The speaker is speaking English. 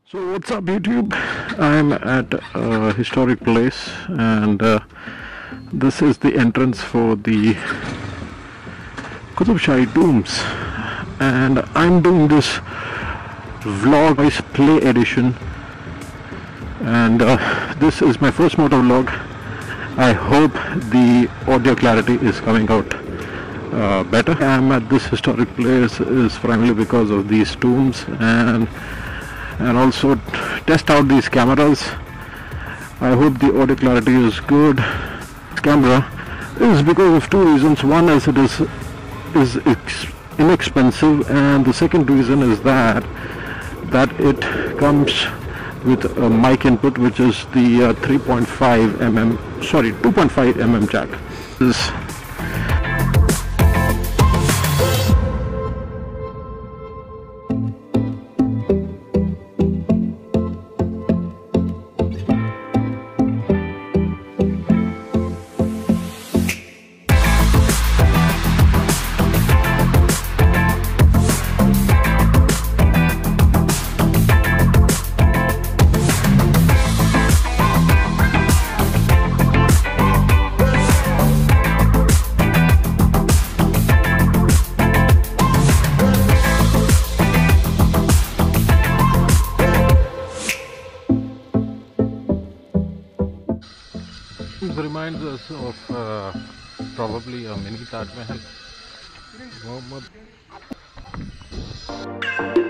So what's up YouTube? I'm at a historic place and this is the entrance for the Qutub Shahi tombs, and I'm doing this vlog voice play edition, and this is my first motor vlog. I hope the audio clarity is coming out better. I'm at this historic place is primarily because of these tombs and also test out these cameras. I hope the audio clarity is good. This camera is because of two reasons. One is it is inexpensive, and the second reason is that it comes with a mic input, which is the 2.5 mm jack. This reminds us of probably a mini Taj Mahal.